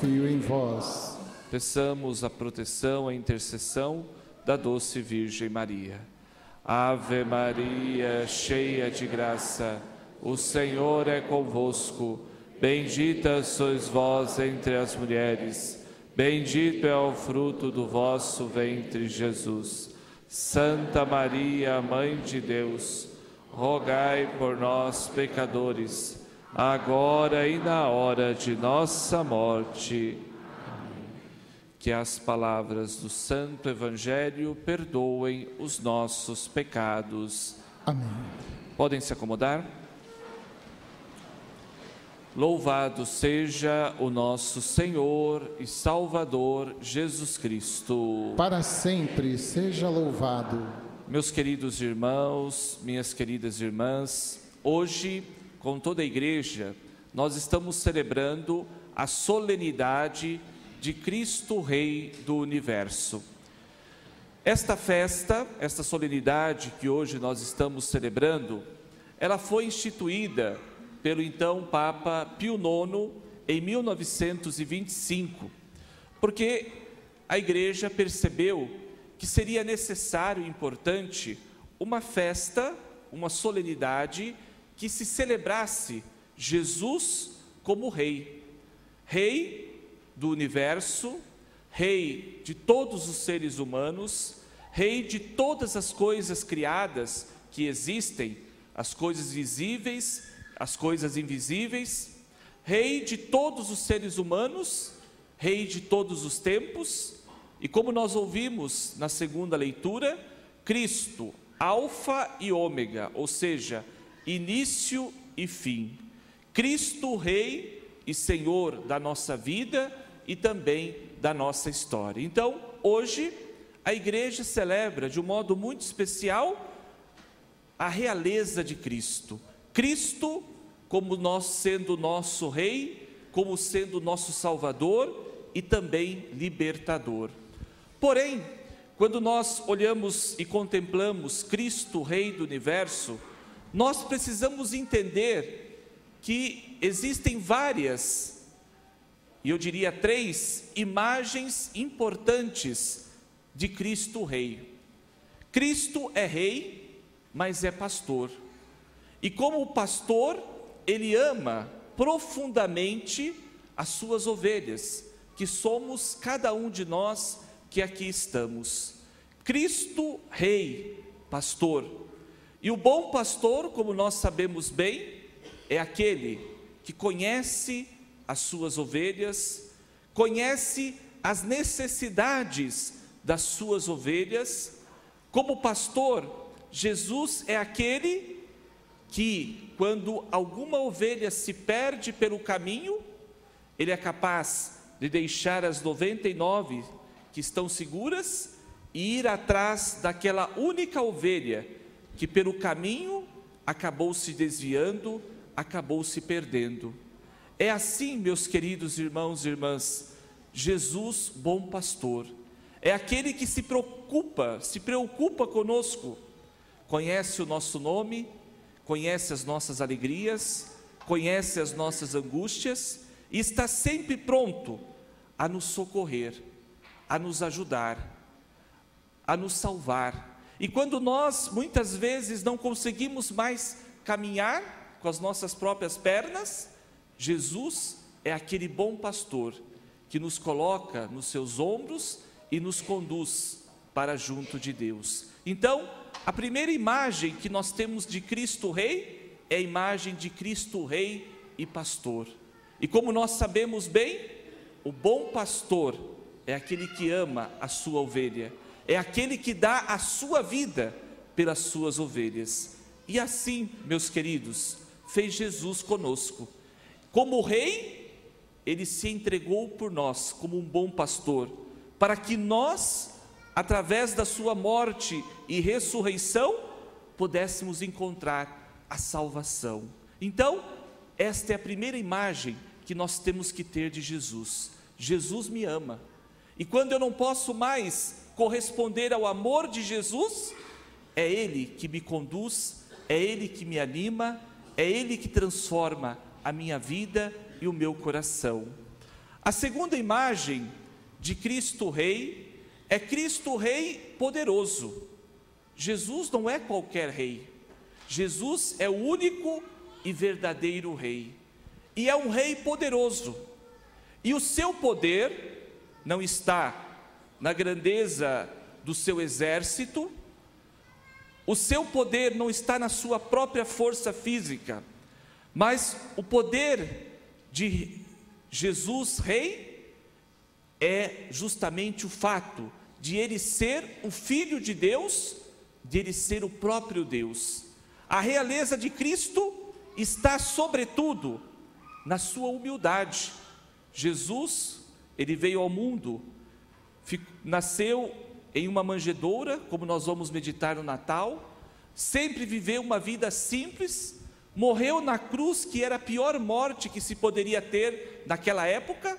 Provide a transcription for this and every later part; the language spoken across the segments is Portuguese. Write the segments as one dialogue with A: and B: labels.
A: confio em vós.
B: Peçamos a proteção, a intercessão da doce Virgem Maria. Ave Maria, cheia de graça, o Senhor é convosco. Bendita sois vós entre as mulheres, bendito é o fruto do vosso ventre, Jesus. Santa Maria, Mãe de Deus, rogai por nós, pecadores, agora e na hora de nossa morte. Que as palavras do Santo Evangelho perdoem os nossos pecados.
A: Amém.
B: Podem se acomodar? Louvado seja o nosso Senhor e Salvador Jesus Cristo.
A: Para sempre seja louvado.
B: Meus queridos irmãos, minhas queridas irmãs, hoje, com toda a igreja, nós estamos celebrando a solenidade de Cristo Rei do Universo. Esta festa, esta solenidade que hoje nós estamos celebrando, ela foi instituída pelo então Papa Pio IX em 1925, porque a igreja percebeu que seria necessário e importante uma festa, uma solenidade que se celebrasse Jesus como Rei, Rei do universo, Rei de todos os seres humanos, Rei de todas as coisas criadas que existem, as coisas visíveis, as coisas invisíveis, Rei de todos os seres humanos, Rei de todos os tempos, e como nós ouvimos na segunda leitura, Cristo, Alfa e Ômega, ou seja, início e fim. Cristo, Rei e Senhor da nossa vida e também da nossa história. Então, hoje, a igreja celebra de um modo muito especial a realeza de Cristo. Cristo como sendo nosso Rei, como sendo nosso Salvador e também libertador. Porém, quando nós olhamos e contemplamos Cristo, Rei do Universo, nós precisamos entender que existem várias, e eu diria 3 imagens importantes de Cristo Rei. Cristo é Rei, mas é pastor. E como pastor, ele ama profundamente as suas ovelhas, que somos cada um de nós que aqui estamos. Cristo Rei, pastor. E o bom pastor, como nós sabemos bem, é aquele que conhece as suas ovelhas, conhece as necessidades das suas ovelhas. Como pastor, Jesus é aquele que, quando alguma ovelha se perde pelo caminho, ele é capaz de deixar as 99 que estão seguras e ir atrás daquela única ovelha que pelo caminho acabou se desviando, acabou se perdendo. É assim, meus queridos irmãos e irmãs, Jesus, bom pastor, é aquele que se preocupa conosco, conhece o nosso nome, conhece as nossas alegrias, conhece as nossas angústias e está sempre pronto a nos socorrer, a nos ajudar, a nos salvar. E quando nós muitas vezes não conseguimos mais caminhar com as nossas próprias pernas, Jesus é aquele bom pastor que nos coloca nos seus ombros e nos conduz para junto de Deus. Então, a primeira imagem que nós temos de Cristo Rei é a imagem de Cristo Rei e pastor. E como nós sabemos bem, o bom pastor é aquele que ama a sua ovelha, é aquele que dá a sua vida pelas suas ovelhas. E assim, meus queridos, fez Jesus conosco. Como Rei, ele se entregou por nós como um bom pastor, para que nós, através da sua morte e ressurreição, pudéssemos encontrar a salvação. Então, esta é a primeira imagem que nós temos que ter de Jesus. Jesus me ama. E quando eu não posso mais corresponder ao amor de Jesus, é Ele que me conduz, é Ele que me anima, é Ele que transforma a minha vida e o meu coração. A segunda imagem de Cristo Rei é Cristo Rei poderoso. Jesus não é qualquer rei. Jesus é o único e verdadeiro rei. E é um rei poderoso. E o seu poder não está na grandeza do seu exército, o seu poder não está na sua própria força física, mas o poder de Jesus Rei é justamente o fato de ele ser o Filho de Deus, de ele ser o próprio Deus. A realeza de Cristo está sobretudo na sua humildade. Jesus, ele veio ao mundo, nasceu em uma manjedoura, como nós vamos meditar no Natal, sempre viveu uma vida simples, morreu na cruz, que era a pior morte que se poderia ter naquela época,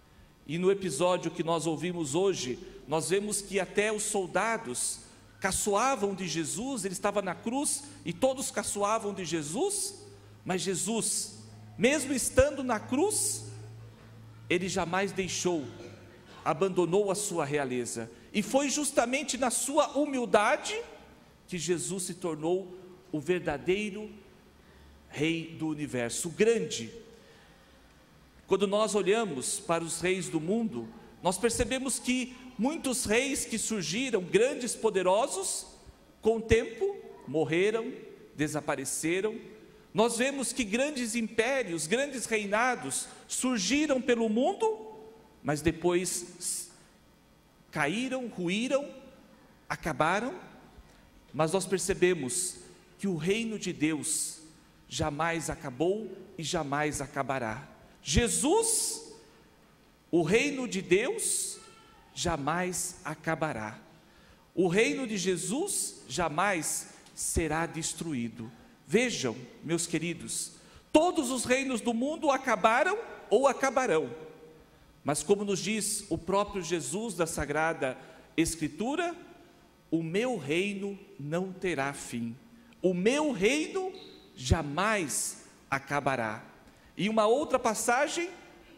B: e no episódio que nós ouvimos hoje, nós vemos que até os soldados caçoavam de Jesus, ele estava na cruz e todos caçoavam de Jesus, mas Jesus, mesmo estando na cruz, ele jamais abandonou a sua realeza, e foi justamente na sua humildade que Jesus se tornou o verdadeiro Rei do universo, o grande. Quando nós olhamos para os reis do mundo, nós percebemos que muitos reis que surgiram, grandes, poderosos, com o tempo morreram, desapareceram. Nós vemos que grandes impérios, grandes reinados surgiram pelo mundo, mas depois caíram, ruíram, acabaram. Mas nós percebemos que o reino de Deus jamais acabou e jamais acabará. Jesus, o reino de Deus, jamais acabará. O reino de Jesus jamais será destruído. Vejam, meus queridos, todos os reinos do mundo acabaram ou acabarão, mas como nos diz o próprio Jesus da Sagrada Escritura, o meu reino não terá fim, o meu reino jamais acabará. E uma outra passagem,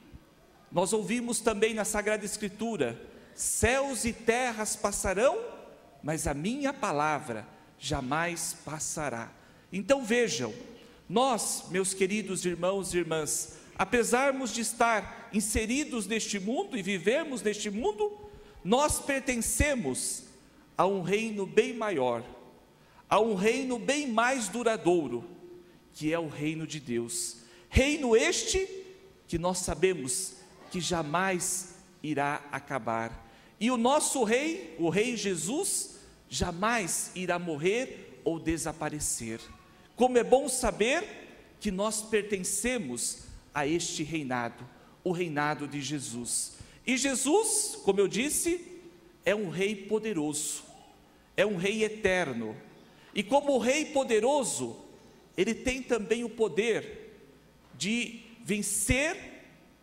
B: nós ouvimos também na Sagrada Escritura: céus e terras passarão, mas a minha palavra jamais passará. Então vejam, nós, meus queridos irmãos e irmãs, apesar de estar inseridos neste mundo e vivermos neste mundo, nós pertencemos a um reino bem maior, a um reino bem mais duradouro, que é o reino de Deus. Reino este que nós sabemos que jamais irá acabar. E o nosso rei, o rei Jesus, jamais irá morrer ou desaparecer. Como é bom saber que nós pertencemos a este reinado, o reinado de Jesus. E Jesus, como eu disse, é um rei poderoso, é um rei eterno. E como rei poderoso, ele tem também o poder de vencer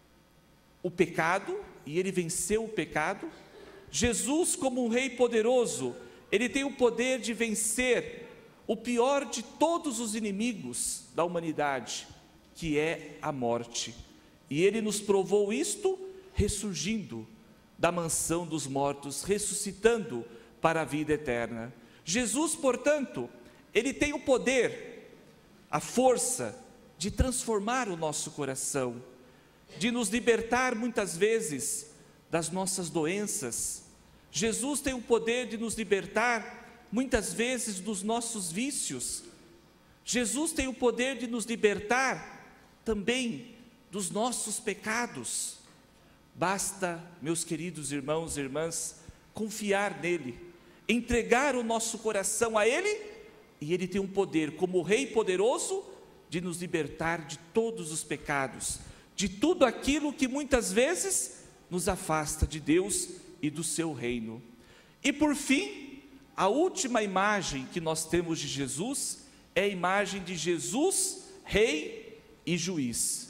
B: o pecado, e ele venceu o pecado. Jesus, como um rei poderoso, ele tem o poder de vencer o pior de todos os inimigos da humanidade, que é a morte. E ele nos provou isto ressurgindo da mansão dos mortos, ressuscitando para a vida eterna. Jesus, portanto, ele tem o poder, a força de transformar o nosso coração, de nos libertar muitas vezes das nossas doenças. Jesus tem o poder de nos libertar muitas vezes dos nossos vícios. Jesus tem o poder de nos libertar também dos nossos pecados. Basta, meus queridos irmãos e irmãs, confiar nele, entregar o nosso coração a ele, e ele tem um poder, como Rei poderoso, de nos libertar de todos os pecados, de tudo aquilo que muitas vezes nos afasta de Deus e do seu reino. E por fim, a última imagem que nós temos de Jesus é a imagem de Jesus, Rei e Juiz.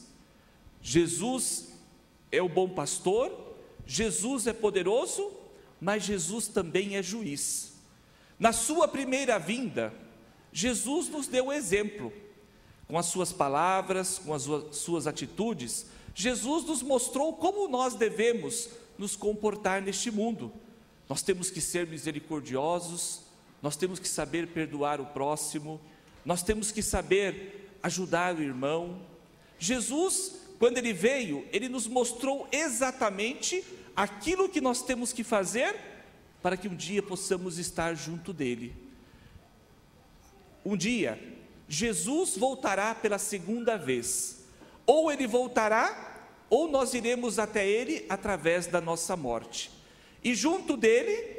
B: Jesus é o bom pastor, Jesus é poderoso, mas Jesus também é juiz. Na sua primeira vinda, Jesus nos deu exemplo, com as suas palavras, com as suas atitudes. Jesus nos mostrou como nós devemos nos comportar neste mundo. Nós temos que ser misericordiosos, nós temos que saber perdoar o próximo, nós temos que saber ajudar o irmão. Jesus, quando ele veio, ele nos mostrou exatamente aquilo que nós temos que fazer para que um dia possamos estar junto dele. Um dia, Jesus voltará pela segunda vez. Ou ele voltará, ou nós iremos até ele através da nossa morte. E junto dele,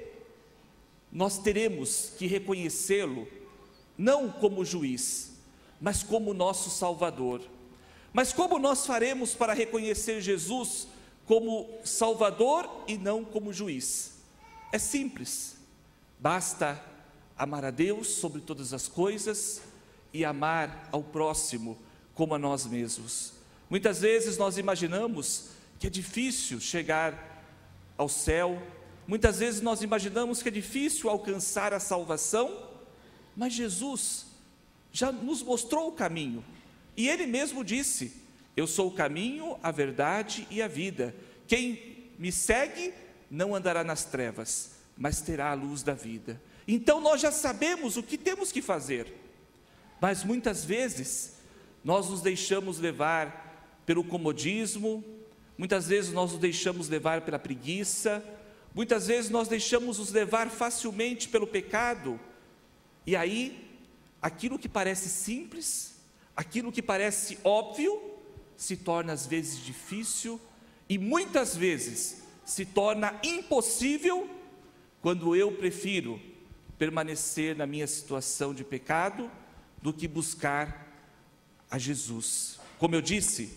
B: nós teremos que reconhecê-lo, não como juiz, mas como nosso Salvador. Mas como nós faremos para reconhecer Jesus como Salvador e não como juiz? É simples, basta amar a Deus sobre todas as coisas e amar ao próximo como a nós mesmos. Muitas vezes nós imaginamos que é difícil chegar ao céu, muitas vezes nós imaginamos que é difícil alcançar a salvação, mas Jesus já nos mostrou o caminho, e Ele mesmo disse: eu sou o caminho, a verdade e a vida, quem me segue não andará nas trevas, mas terá a luz da vida. Então nós já sabemos o que temos que fazer, mas muitas vezes nós nos deixamos levar pelo comodismo, muitas vezes nós nos deixamos levar pela preguiça, muitas vezes nós deixamos nos levar facilmente pelo pecado, e aí aquilo que parece simples, aquilo que parece óbvio, se torna às vezes difícil, e muitas vezes se torna impossível, quando eu prefiro permanecer na minha situação de pecado, do que buscar a Jesus. Como eu disse,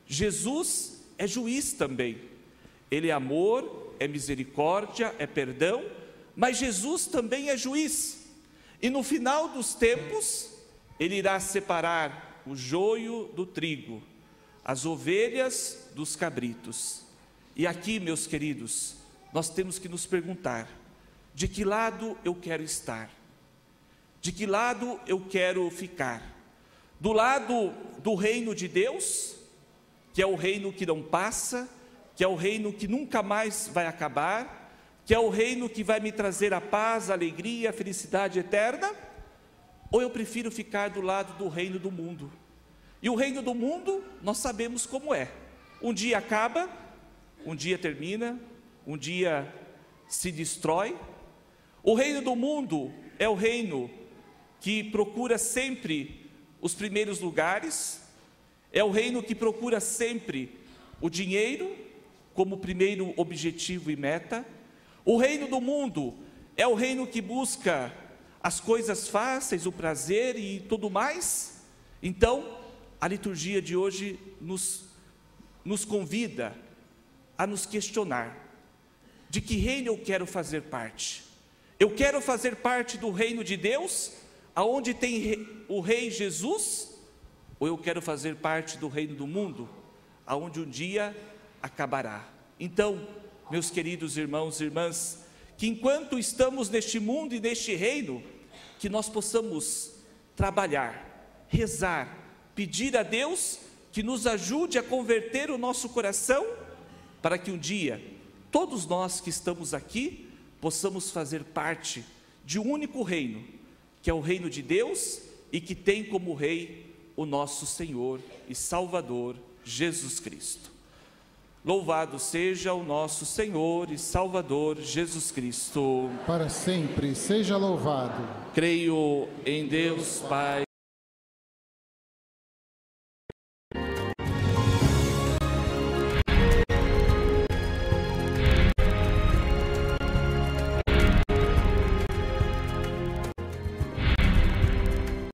B: Jesus é juiz também, Ele é amor, é misericórdia, é perdão, mas Jesus também é juiz, e no final dos tempos, Ele irá separar o joio do trigo, as ovelhas dos cabritos. E aqui, meus queridos, nós temos que nos perguntar: de que lado eu quero estar? De que lado eu quero ficar? Do lado do reino de Deus, que é o reino que não passa, que é o reino que nunca mais vai acabar, que é o reino que vai me trazer a paz, a alegria, a felicidade eterna? Ou eu prefiro ficar do lado do reino do mundo? E o reino do mundo, nós sabemos como é. Um dia acaba, um dia termina, um dia se destrói. O reino do mundo é o reino que procura sempre os primeiros lugares, é o reino que procura sempre o dinheiro como primeiro objetivo e meta. O reino do mundo é o reino que busca as coisas fáceis, o prazer e tudo mais. Então, a liturgia de hoje nos convida a nos questionar: de que reino eu quero fazer parte? Eu quero fazer parte do reino de Deus, aonde tem o rei Jesus? Ou eu quero fazer parte do reino do mundo, aonde um dia acabará? Então, meus queridos irmãos e irmãs, que enquanto estamos neste mundo e neste reino, que nós possamos trabalhar, rezar, pedir a Deus que nos ajude a converter o nosso coração, para que um dia, todos nós que estamos aqui, possamos fazer parte de um único reino, que é o reino de Deus, e que tem como rei o nosso Senhor e Salvador, Jesus Cristo. Louvado seja o nosso Senhor e Salvador, Jesus Cristo.
A: Para sempre seja louvado.
B: Creio em Deus Pai